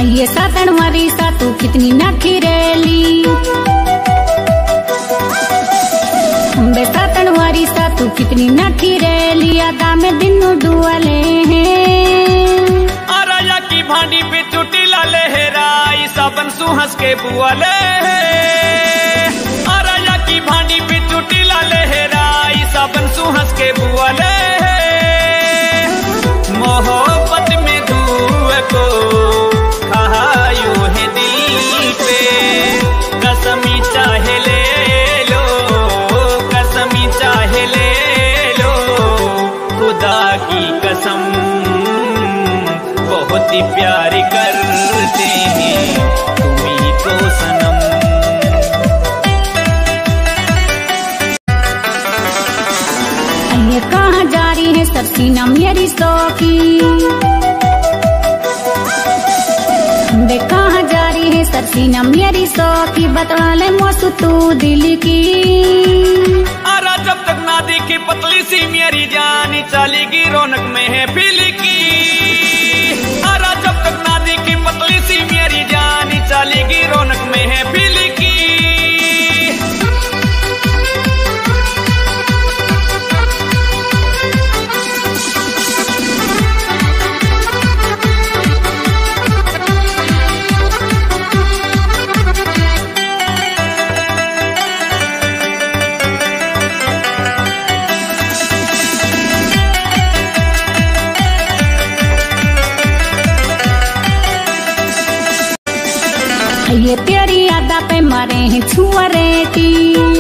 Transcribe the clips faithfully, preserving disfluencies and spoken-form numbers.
ये सातन वाली सा तू कितनी नखरेली, बे सातन वाली सा तू कितनी नखरेली, अदा में दिन डुअले हैं। राजा की भांडी पे चुटी ला लहराई साबन सु हंस के बुआले, राजा की भांडी पे चुटी ला लहराई साबन सु हंस के बुआले। मोहब्बत में धुएं को खायो है दिल पे, कसमी चाहे ले लो, कसमी चाहे ले लो, खुदा की कसम बहुत ही प्यार करते हैं तुम्हीं को सनम। ये कहाँ जा रही है सरसीना मेरी सौखी, बे कहाँ जा रही है सरसीना मेरी सौखी, बता ले मौसू तू दिल की। अरे जब तक ना देखी पतली सी मेरी जानी चलेगी रौनक में है फिलकी, अरे जब तक ना देखी पतली सी मेरी जानी चलेगी रौनक में है फिलकी। ये तेरी यादा पे मारे हैं छुअरेटी,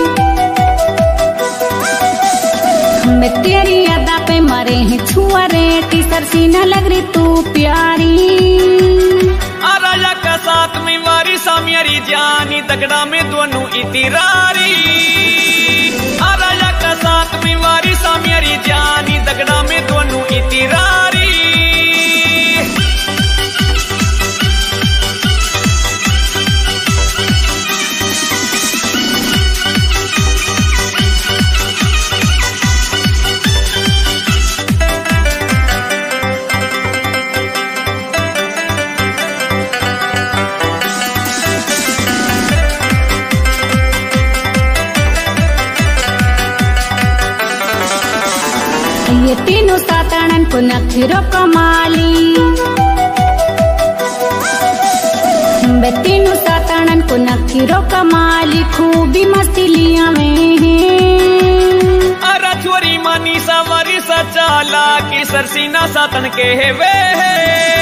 मैं तेरी यादा पे मारे हैं छुअरेटी, सरसीना लग रही तू प्यारी। राजा का साथ में वारी सा मेरी जानी तगड़ा में दोनों इतिरारी, राजा का साथ में वारी सा मेरी जानी तगड़ा में दोनों इतिरारी। ये तीनों सातणन को नखरो कमाली, बे तीनों सातणन को नखरो कमाली, खूबी मस्ती लिया में है। अरे छोरी मानी सा वारी सा चाला की सरसीना सातन के है वे है।